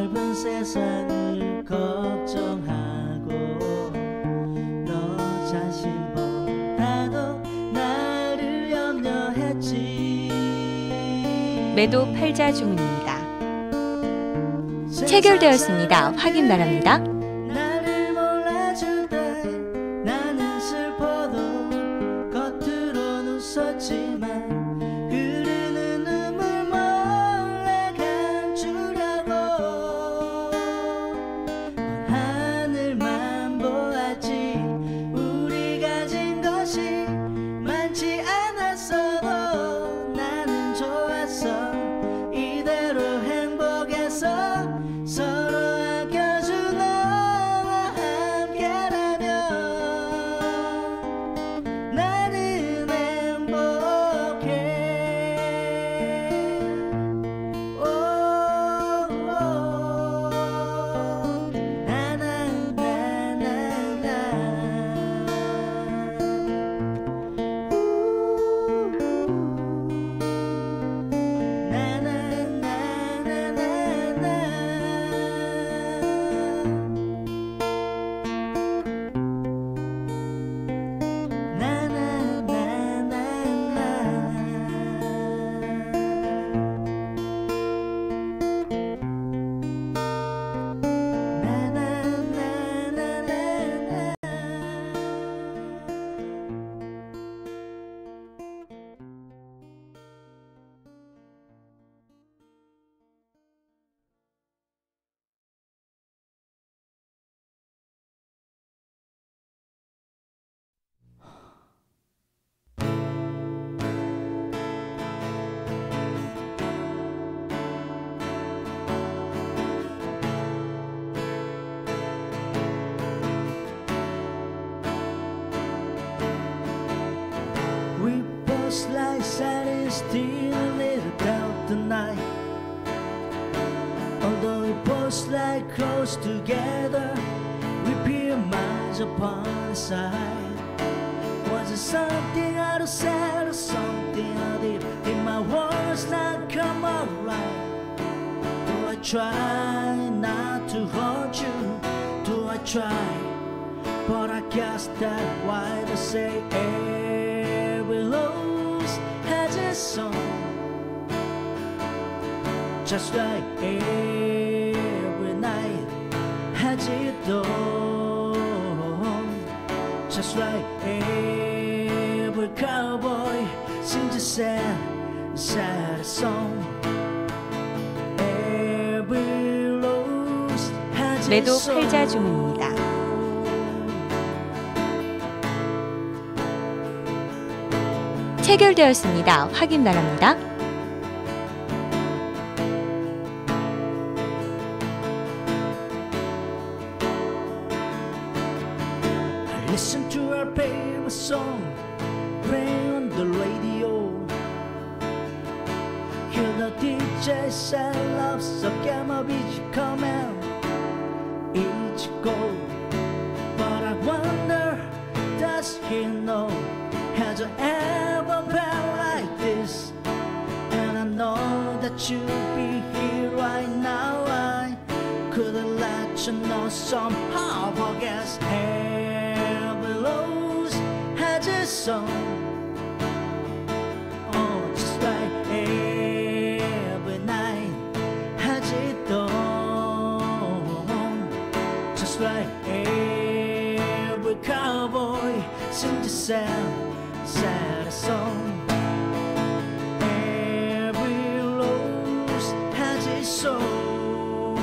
넓은 세상을 걱정하고 너 자신보다도 나를 염려했지. 매도 팔자 중입니다. 체결되었습니다. 확인 바랍니다. 나를 몰라줄 때 나는 슬퍼도 겉으로는 웃었지만 흐르는 눈물 몰래 감추려고 하늘만 보았지. 우리 가진 것이 많지 않았어도 나는 좋았어. 이대로 행복해서 서로 아껴준 너와 함께라면 나는 행복해. We both lie silent, still a little doubt tonight. Although we both lie close together, we appear miles apart inside. Was it something out of sight or something out deep? Did my words not come out right? Do I try not to hurt you? Do I try? But I guess that's why they say every rose has its song. Just like every night has its dawn. Just like every cowboy sings a sad, sad song. Every rose has 매도 its 팔자 song. 중입니다. 체결되었습니다. 확인 바랍니다. I listen to our favorite song playing on the radio. Hear the DJ say love so get my beach come out each go. But I wonder, does he know? Has it ever been like this? And I know that you'll be here right now. I couldn't let you know somehow. I guess every rose has its song. Oh, just like every night has its dawn. Just like every cowboy sings a sad song. Every rose has its soul.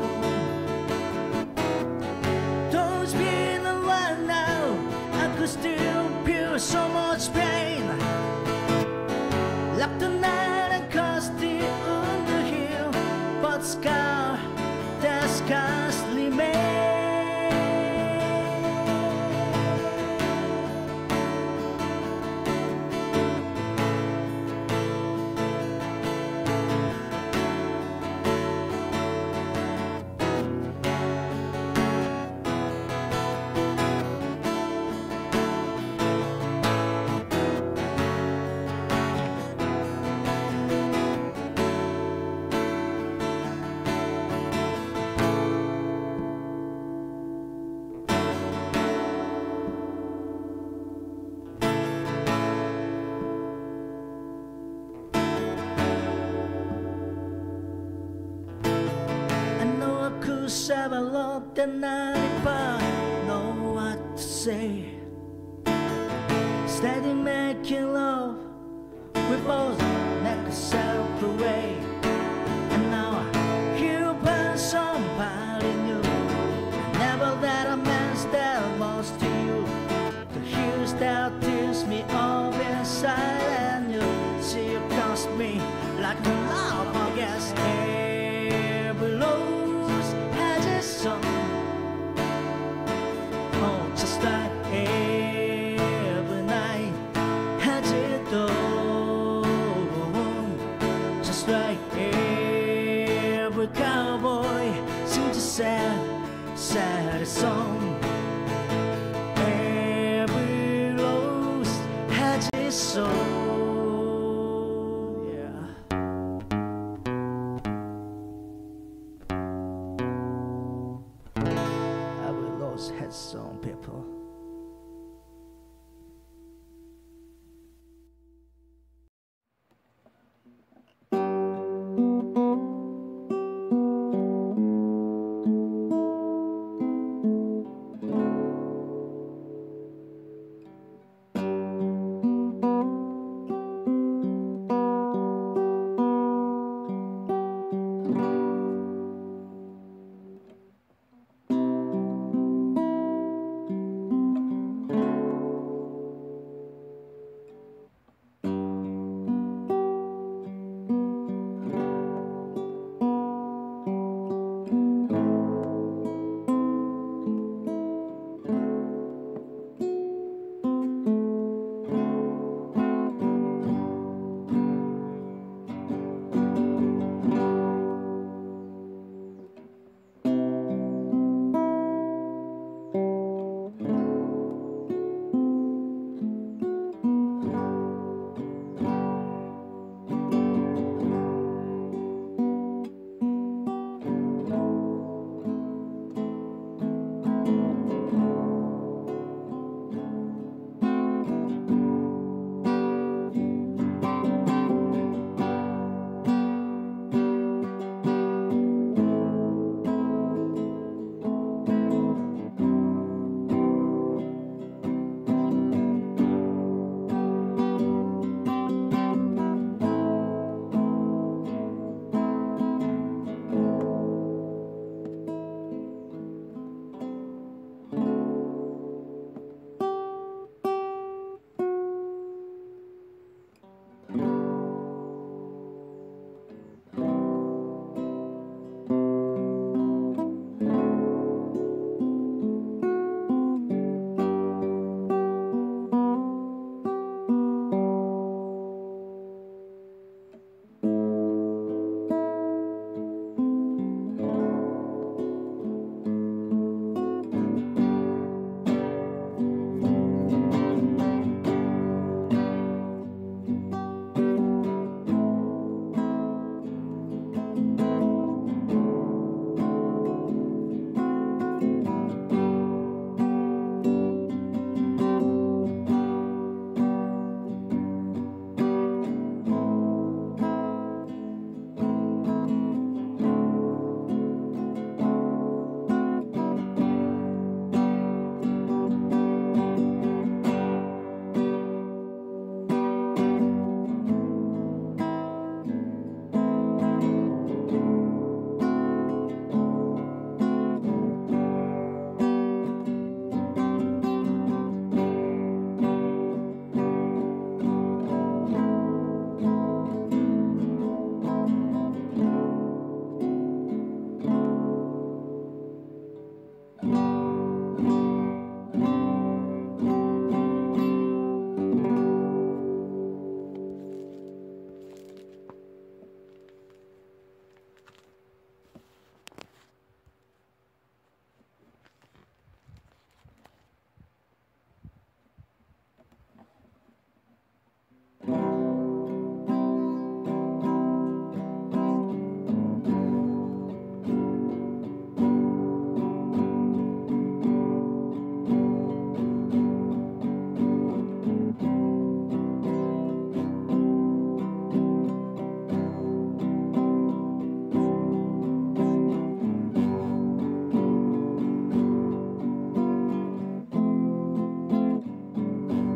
Those being alive now, I could still feel so much pain. Left the night and cast it on the hill, but scar that scars remain. seven looked at 95, know what to say. Steady making love, we both never separate. And now I hear about somebody new. Never that a man's that was to you. To hear that tears me up inside, and you see you cost me like a love, I guess. Every rose has its song. Oh, just like every night has its dawn. Just like every cowboy sings a sad, sad song. Every rose has its soul. Had some people.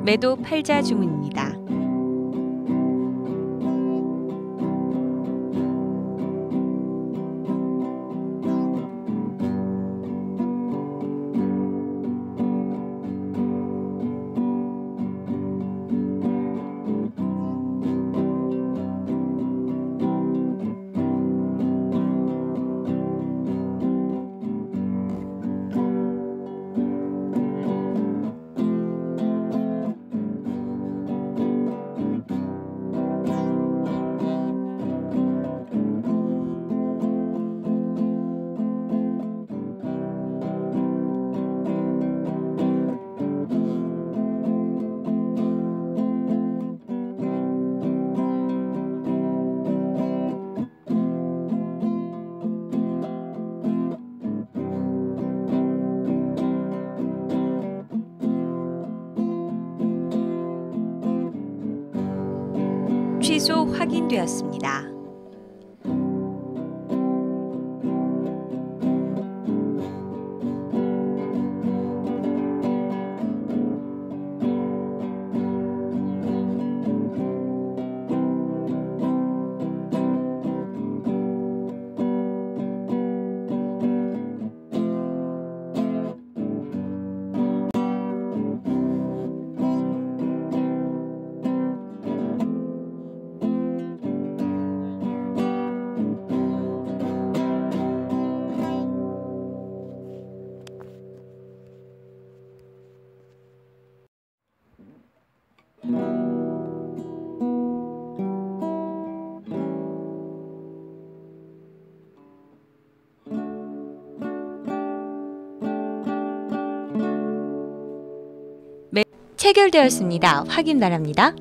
매도 팔자 주문입니다. 취소 확인되었습니다. 체결되었습니다. 확인 바랍니다.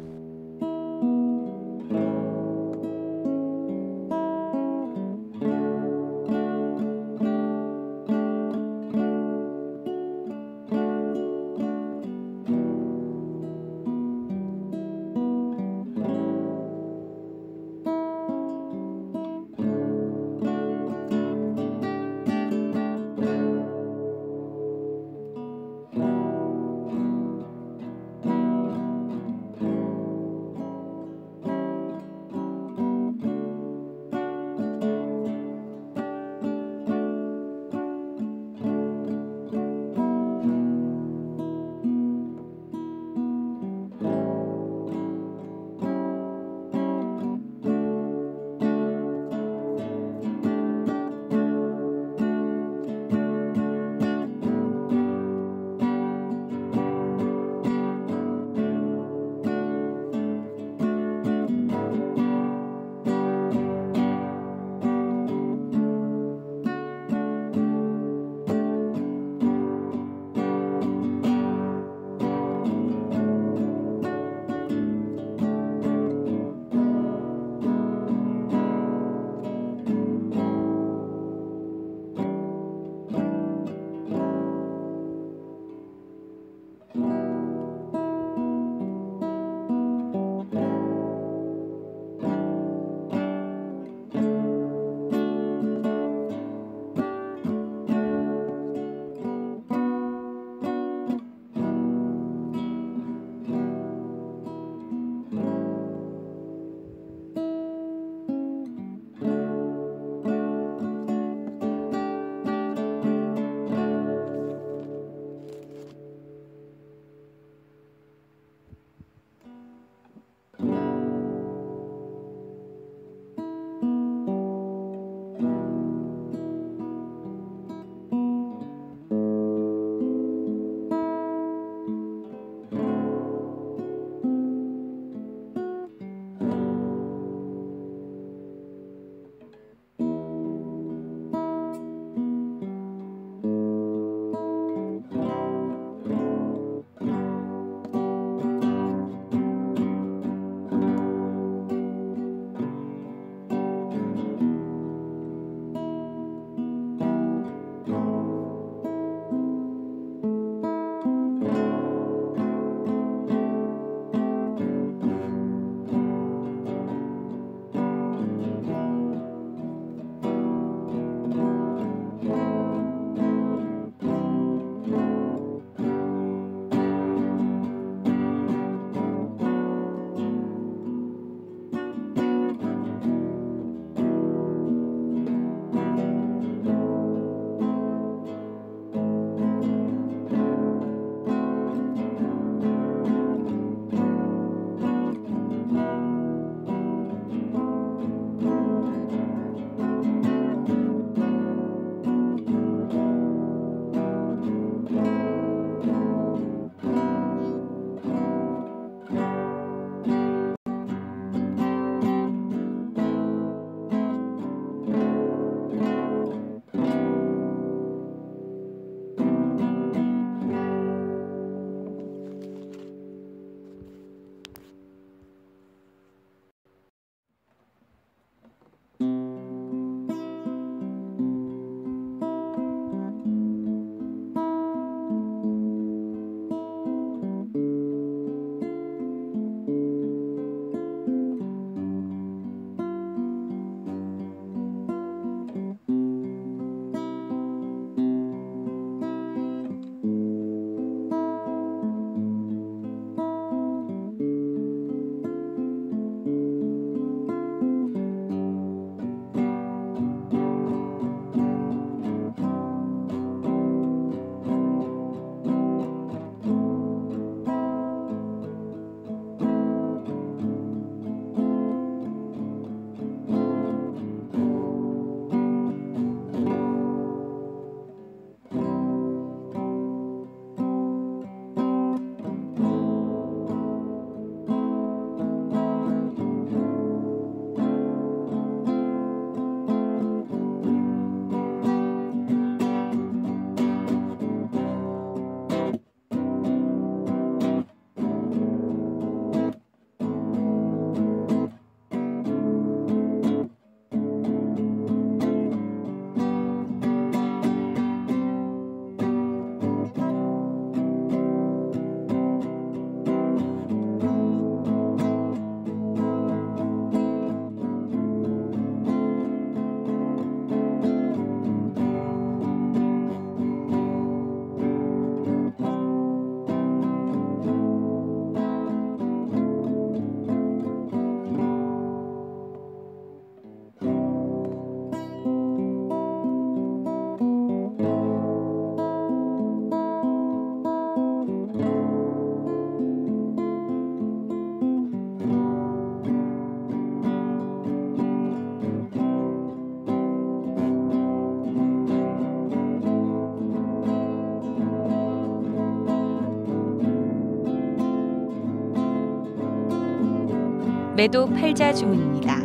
매도 팔자 주문입니다.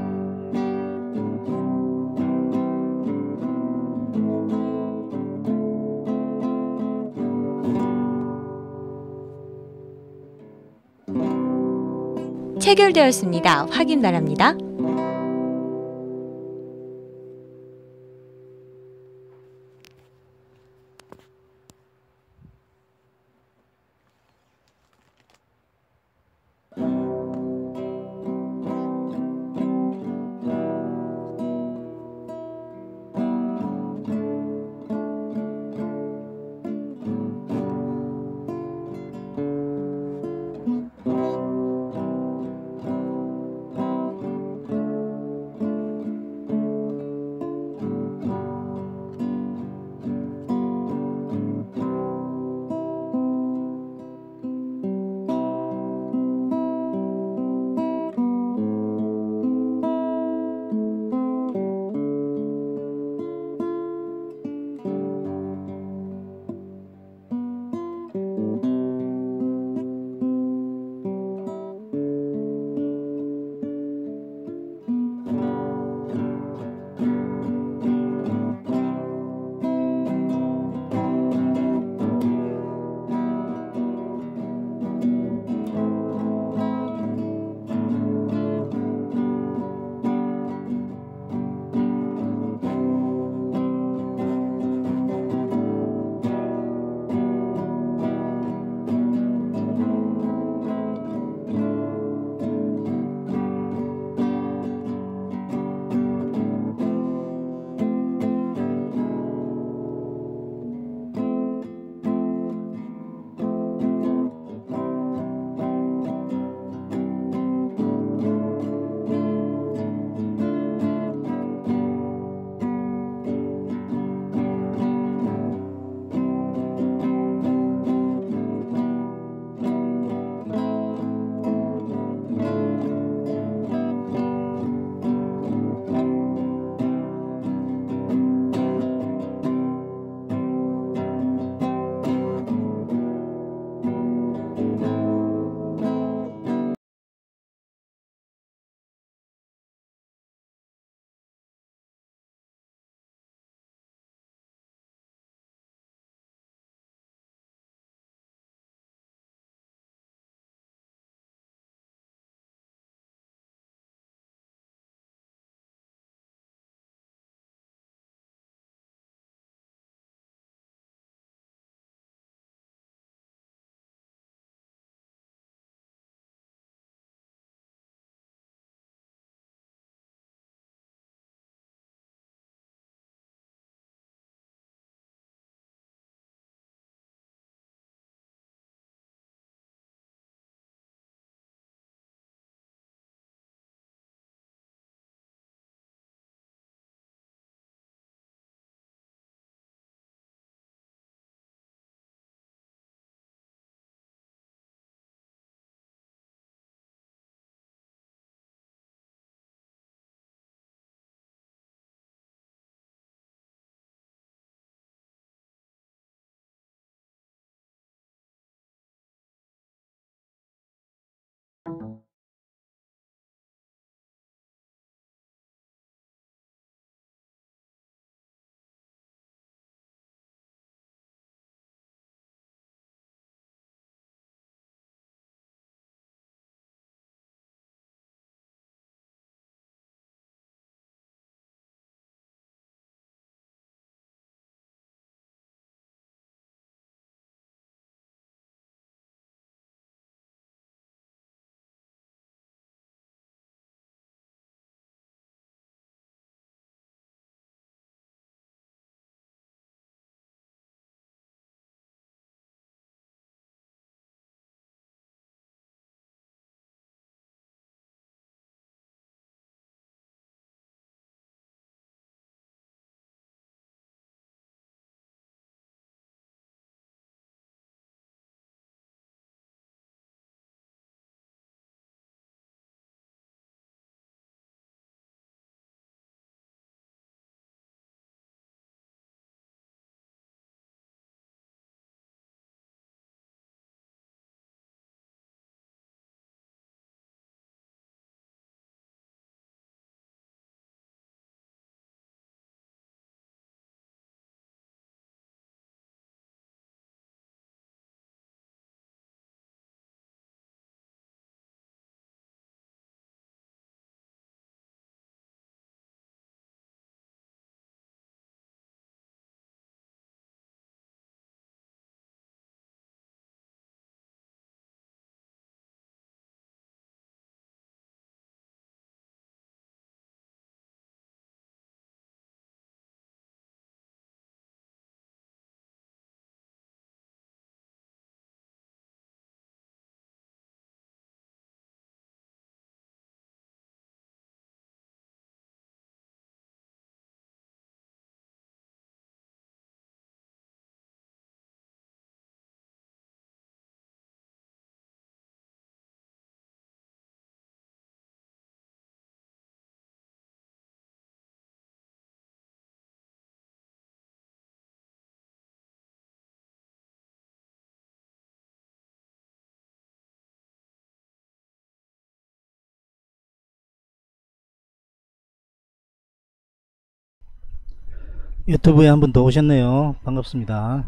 체결되었습니다. 확인 바랍니다. 유튜브에 한 분 더 오셨네요. 반갑습니다.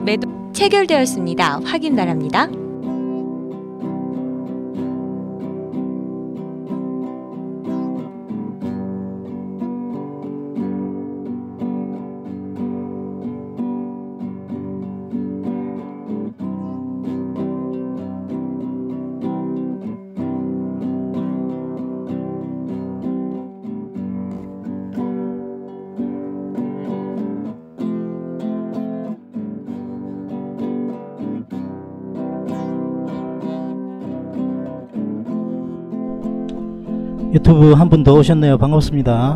매도 체결되었습니다. 확인 바랍니다. 유튜브 한 분 더 오셨네요. 반갑습니다.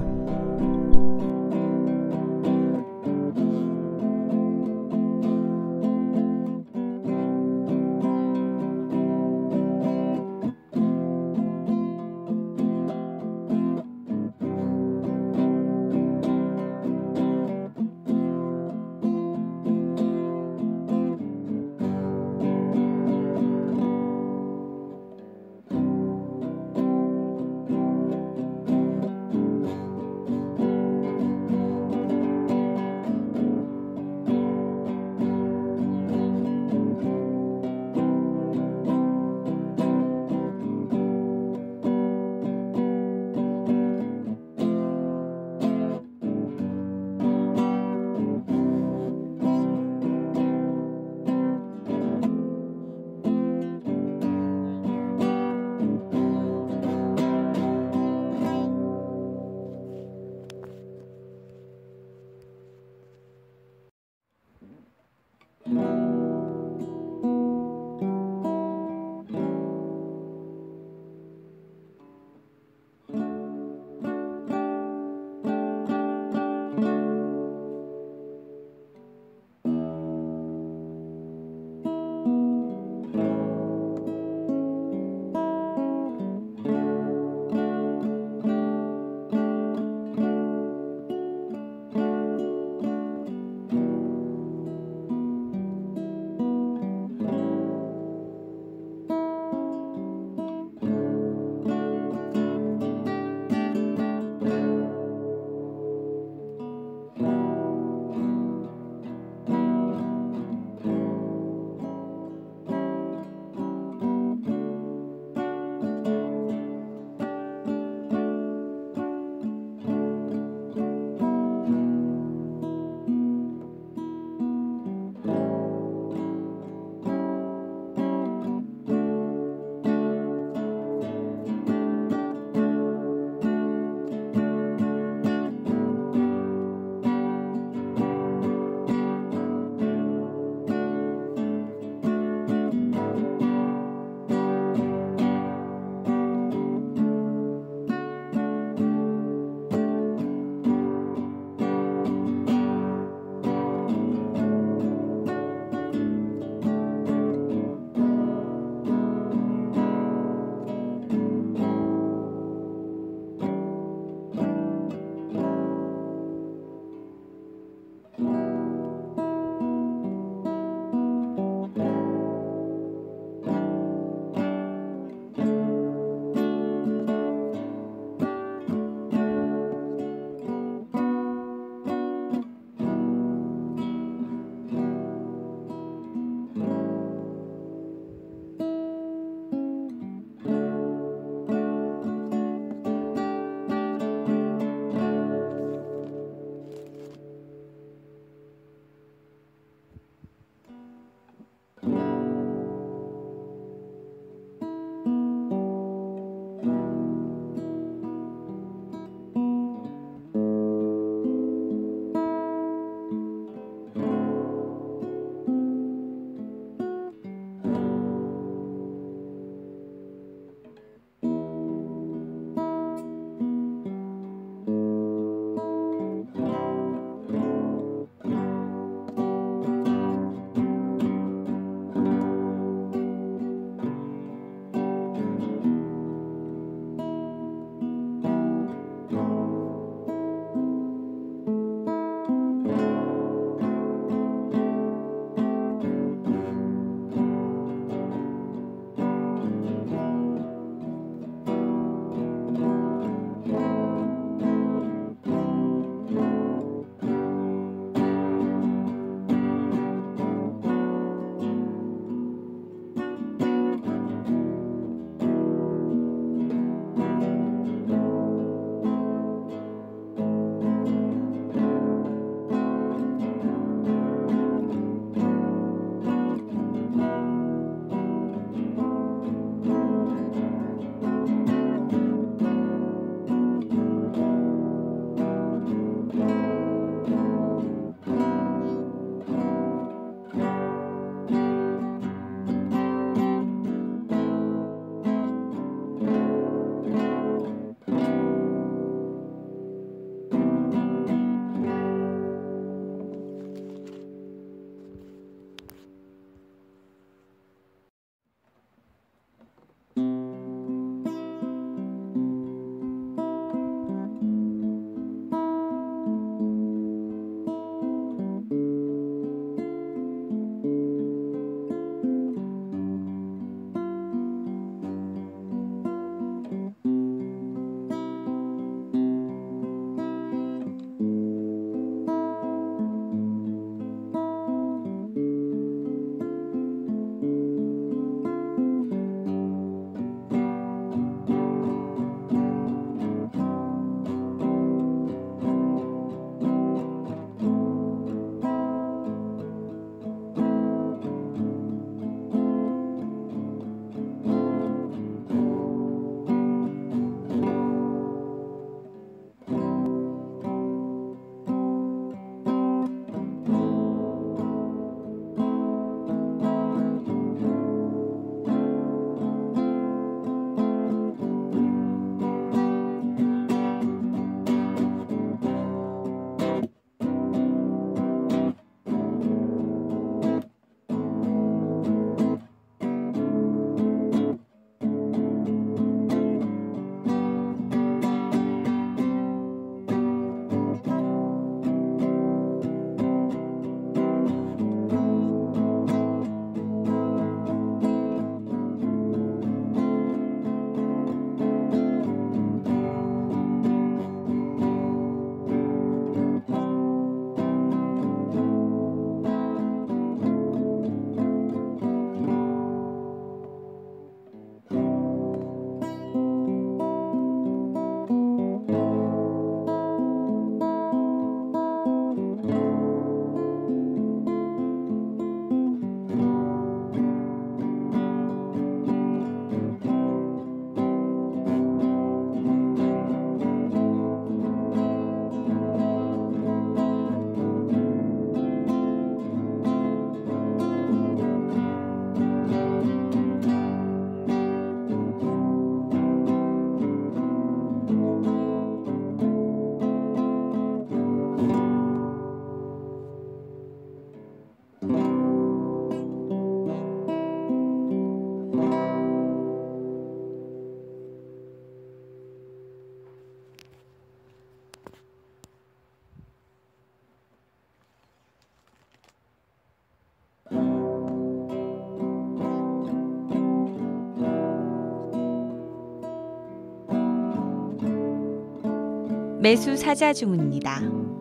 매수 사자 중입니다.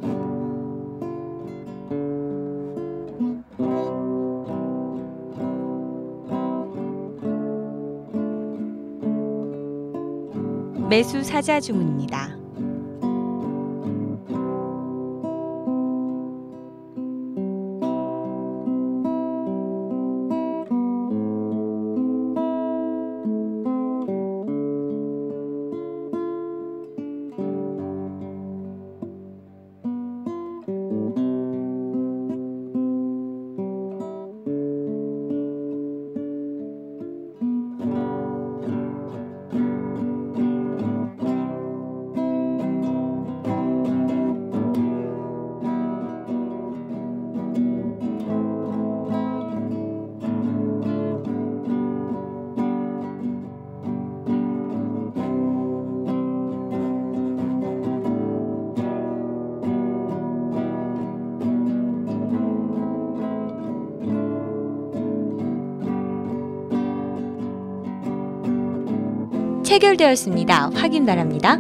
매수 사자 중입니다. 체결되었습니다. 확인 바랍니다.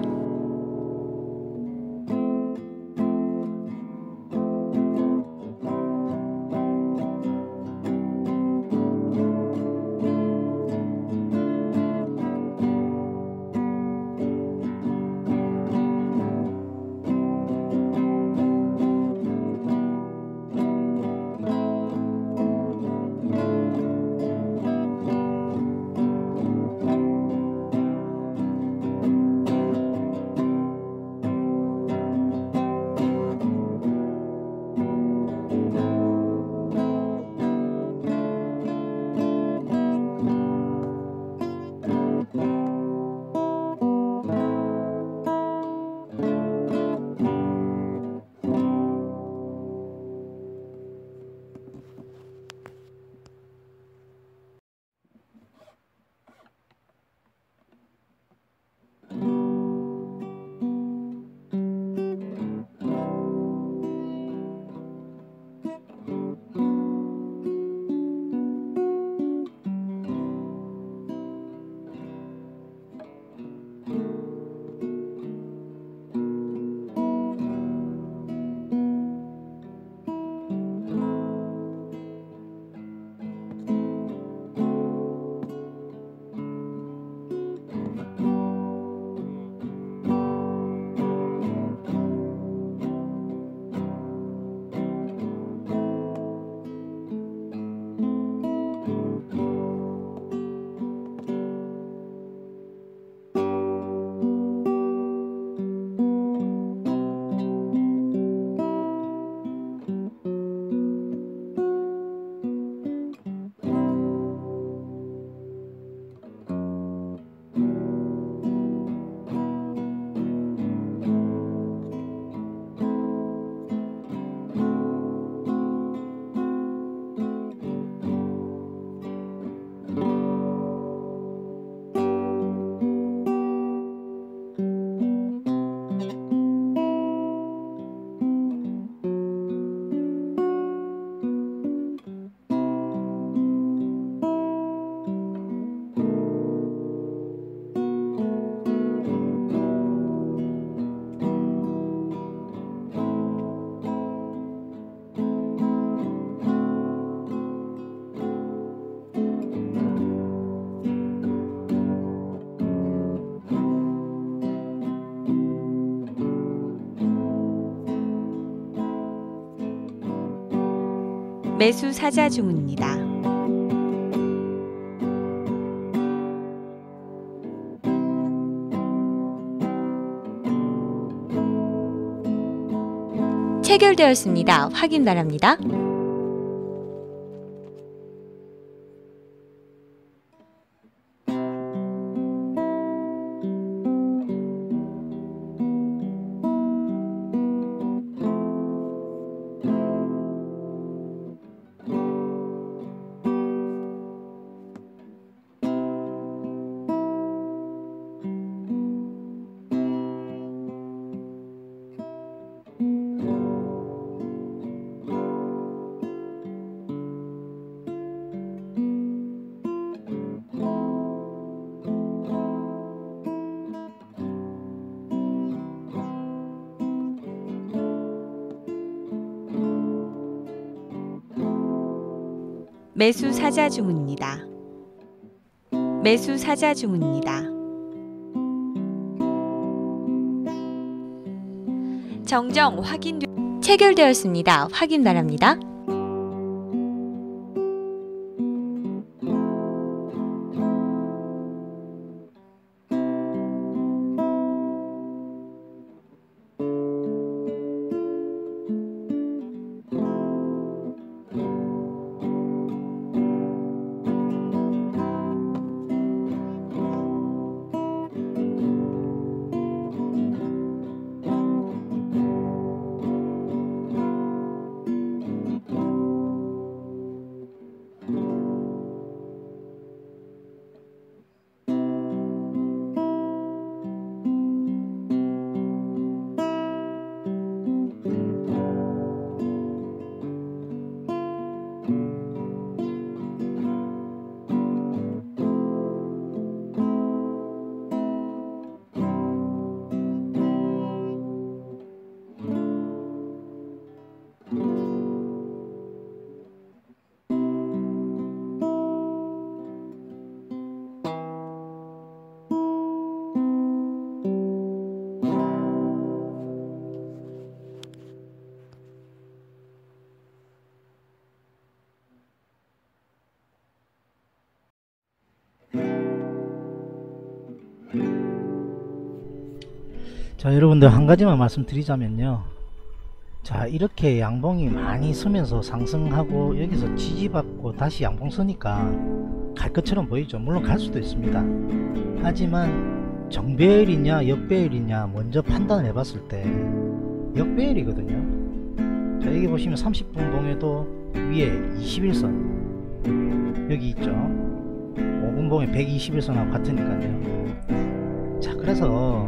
매수 사자 중입니다. 체결되었습니다. 확인 바랍니다. 매수 사자 중입니다. 매수 사자 중입니다. 정정 체결되었습니다. 확인 바랍니다. 자, 여러분들 한 가지만 말씀드리자면요. 자, 이렇게 양봉이 많이 서면서 상승하고 여기서 지지받고 다시 양봉 서니까 갈 것처럼 보이죠. 물론 갈 수도 있습니다. 하지만 정배열이냐 역배열이냐 먼저 판단을 해봤을 때 역배열이거든요. 자, 여기 보시면 30분 봉에도 위에 21선 여기 있죠. 5분 봉에 121선하고 같으니까요. 자, 그래서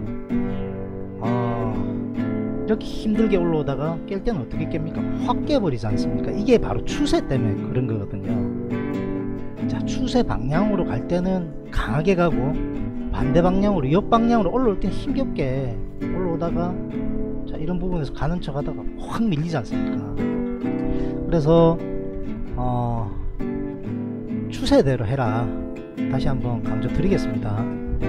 이렇게 힘들게 올라오다가 깰 때는 어떻게 깹니까? 확 깨버리지 않습니까? 이게 바로 추세 때문에 그런 거거든요. 자, 추세 방향으로 갈 때는 강하게 가고 반대 방향으로 옆방향으로 올라올 때 힘겹게 올라오다가 자, 이런 부분에서 가는 척 하다가 확 밀리지 않습니까? 그래서 추세대로 해라, 다시 한번 강조 드리겠습니다.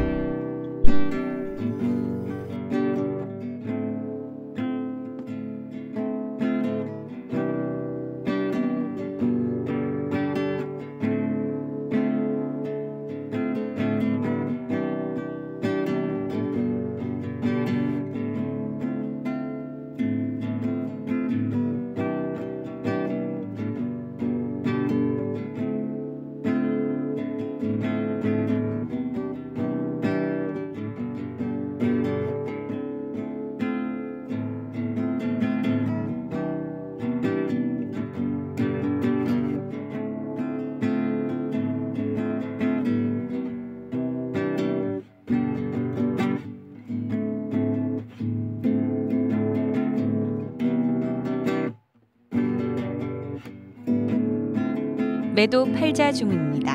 매도 팔자 중입니다.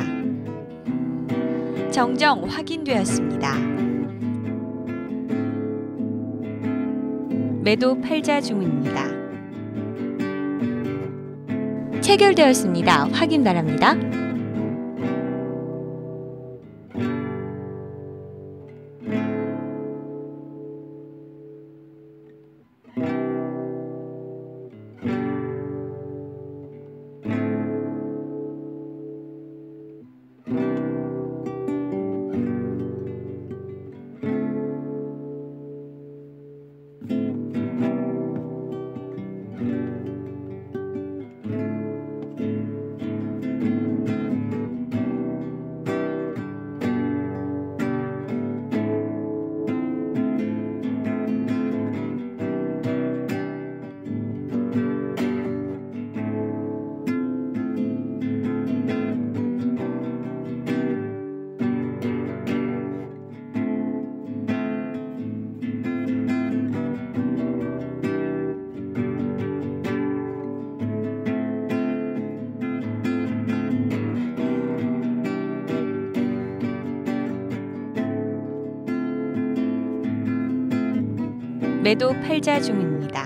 정정 확인되었습니다. 매도 팔자 중입니다. 체결되었습니다. 확인 바랍니다. 매도 팔자 중입니다.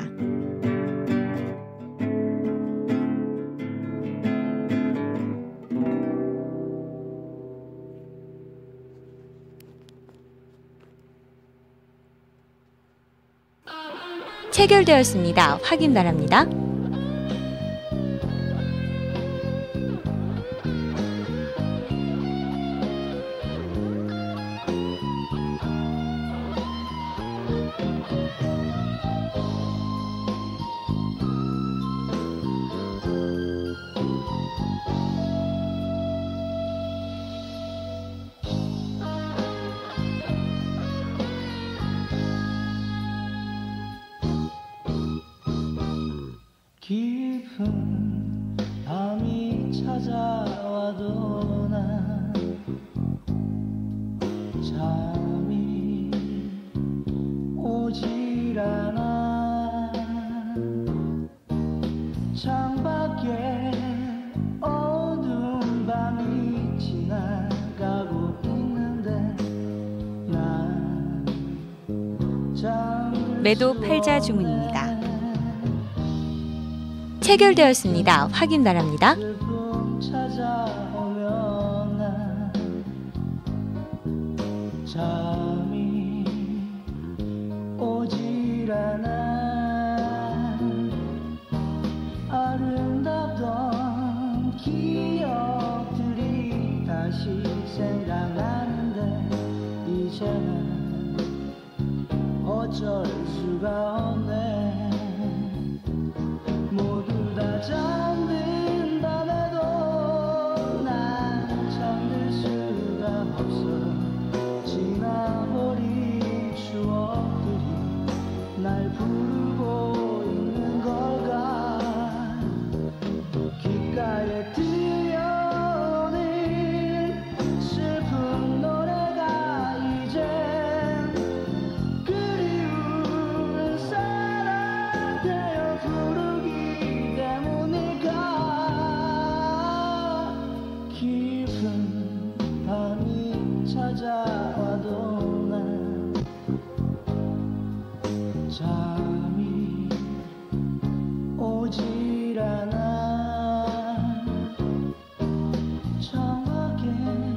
체결되었습니다. 확인 바랍니다. 깊은 밤이 찾아와도 난 잠이 오질 않아. 창밖에 어두운 밤이 지나가고 있는데 난 잠들 매도 팔자 주문입니다. 체결되었습니다. 확인 바랍니다. 슬픔 찾아오면 난 잠이 오질 않아. 아름답던 기억들이 다시 생각나는데 이제는 어쩔 수가 없네. 모두 다 잠든 밤에도 난 잠들 수가 없어. 지나버린 추억들이 날 부르고 있는 걸까. 귓가에 들려오는 슬픈 노래가 이젠 그리운 사람 되어 부르기 때문일까. 깊은 밤이 찾아와도 난 잠이 오질 않아. 창밖에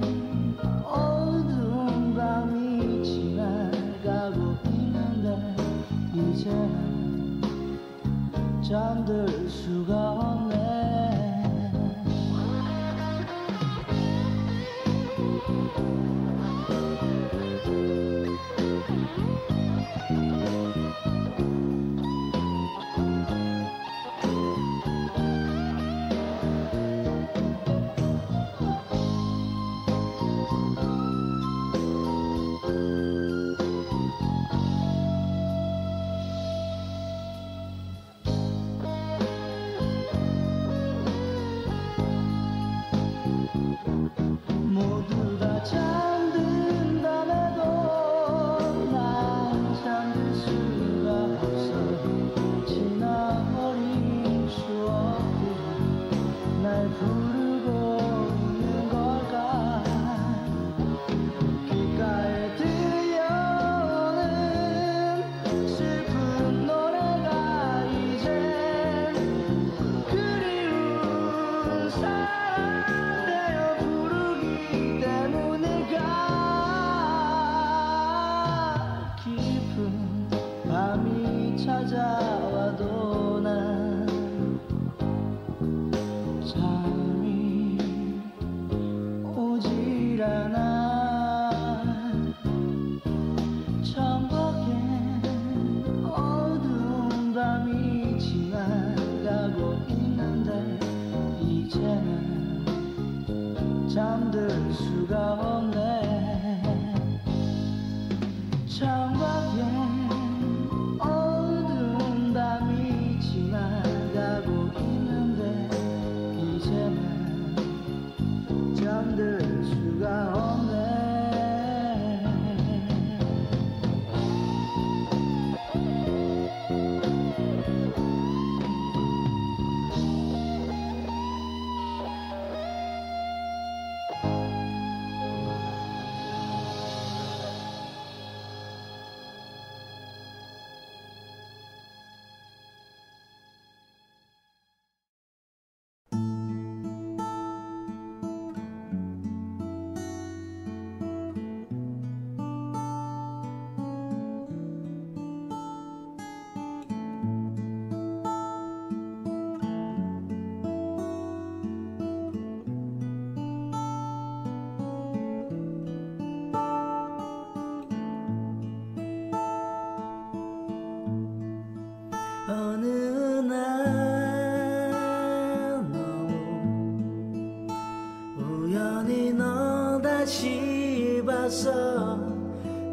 어두운 밤이 지나가고 있는데 이제는 잠들 수가 없네. 모두 다 잠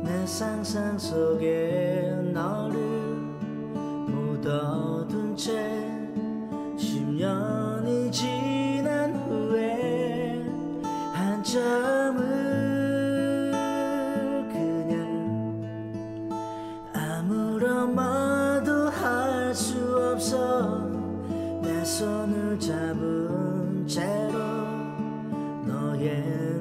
내 상상 속에 너를 묻어둔 채 10년이 지난 후에 한참을 그냥 아무런 말도 할 수 없어 내 손을 잡은 채로 너의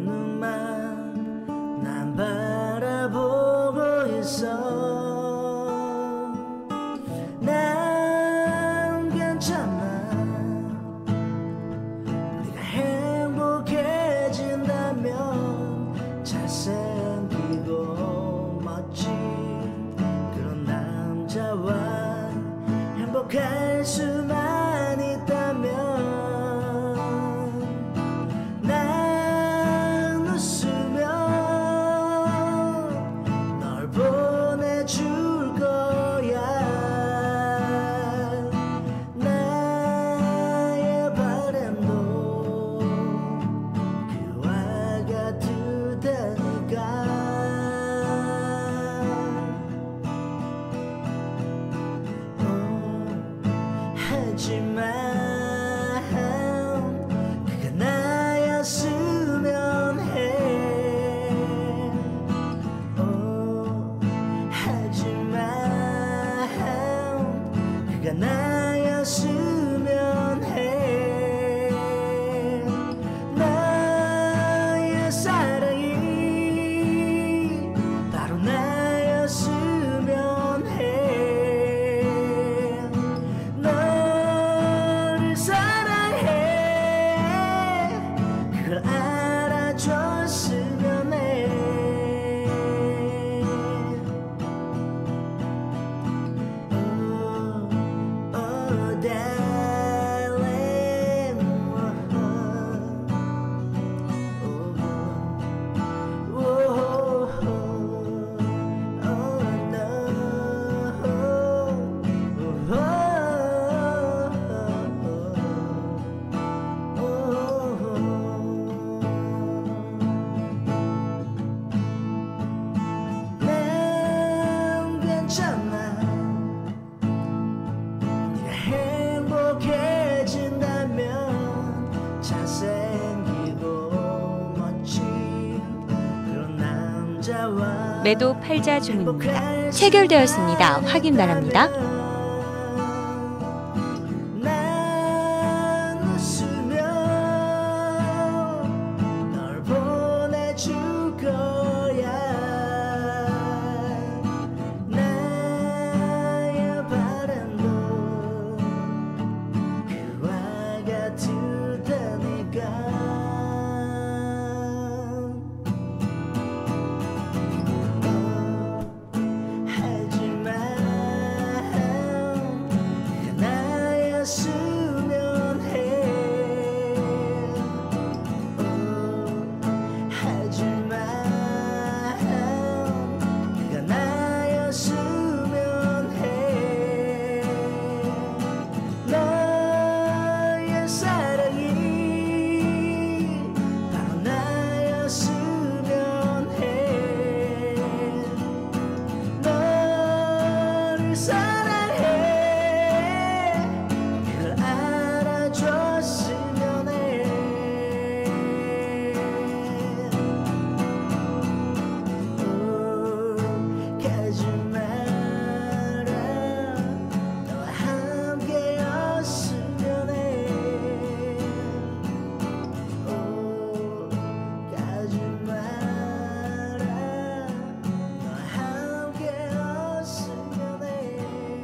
눈만 난 바라보고 있어 난 괜찮아 네가 행복해진다면 잘생기고 멋진 그런 남자와 행복할 수만 있다면 난 웃으며 널 보내줄 거야 나의 바람도 그와 같을 테니까 하지만 그가 나였으면 해 하지만 그가 나였으면 해 너의 사랑이 바로 나였으면 해 너를 사랑해 그걸 알아줬으면 해 darling 난 괜찮아 네가 행복해진다면 잘생기고 멋진 그런 남자와 매도 팔자 주문입니다. 체결되었습니다. 확인 바랍니다. 난 웃으며 널 보내줄 거야 나의 바람도 그와 같을 테니까 하지만 그가 나였으면 해 하지만 그가 나였으면 해 너의 사랑이 바로 나였으면 해 너를 사랑해 그걸 알아줬으면 해 가지 마라 너와 함께였으면 해 가지 마라 너와 함께였으면 해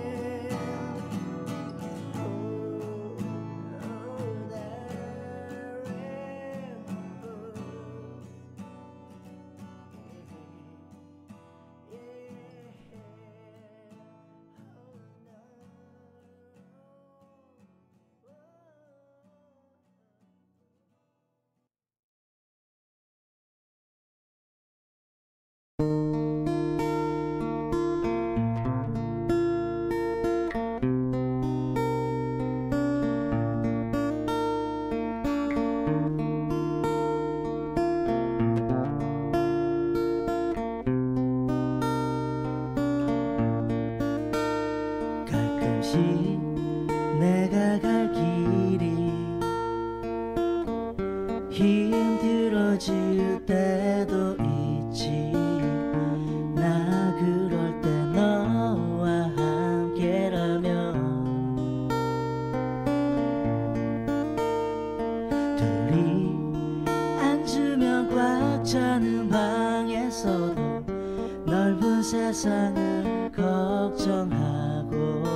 세상을 걱정하고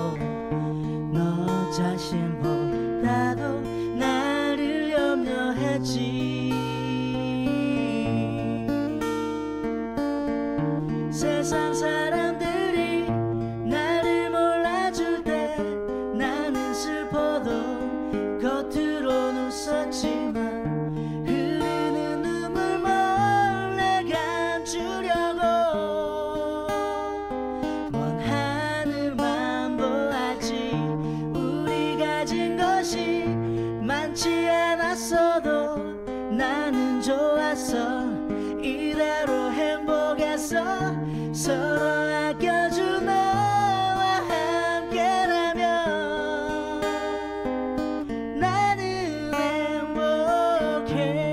너 자신보다도 나를 염려했지. 세상 사람들이 나를 몰라줄 때 나는 슬퍼도 겉으로는 웃었지만 흐르는 눈물 몰래 감추려고 먼 하늘만 보았지. 우리 가진 것이 많지 않았어도 나는 좋았어. 이대로 행복했어. 서로 아껴준 너와 함께라면 나는 행복해.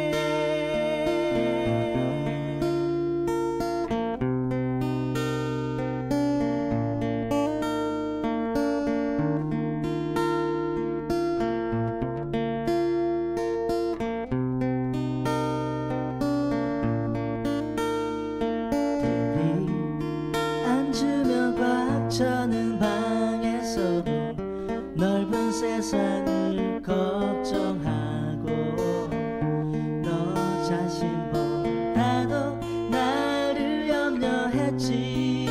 앉으면 꽉 차는 방에서도 넓은 세상을 걱정하고 너 자신보다도 나를 염려했지.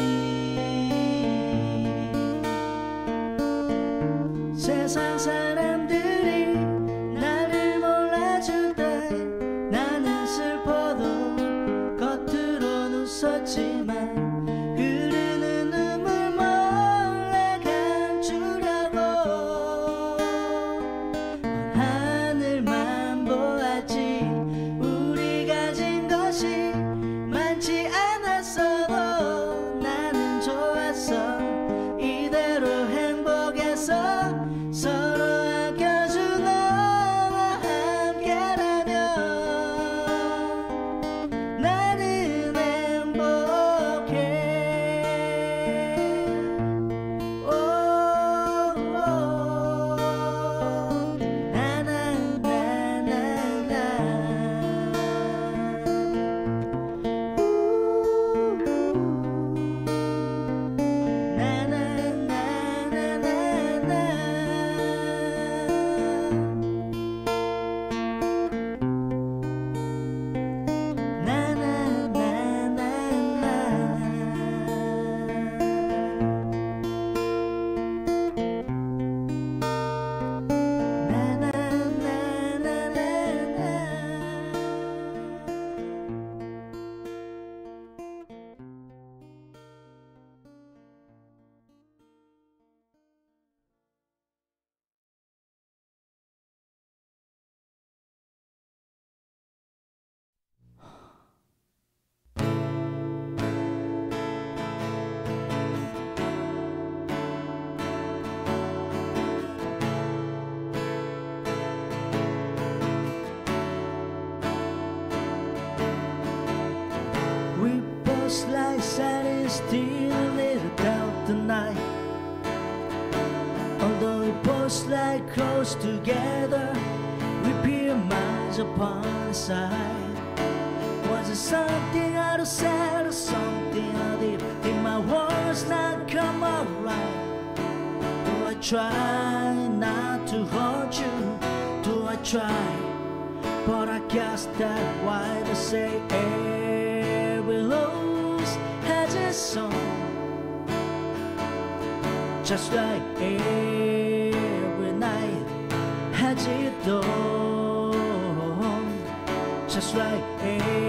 세상 사람들이 나를 몰라줄 때 나는 슬퍼도 겉으로는 웃었지만 흐르는 눈물 몰래 감추려고 먼 하늘만 보았지. 우리 가진 것이 많지 않았어도 나는 좋았어. 이대로 행복해서 서로 아껴준 너와 함께라면 나는 행복해. We both like shining still a little doubt tonight. Although we both lie close together, we appear miles apart the side. Was it something I have said or something I did? Did my words not come out right? Do I try not to hurt you? Do I try? But I guess that's why they say every rose has its song. Just like every night has its dawn. Just like every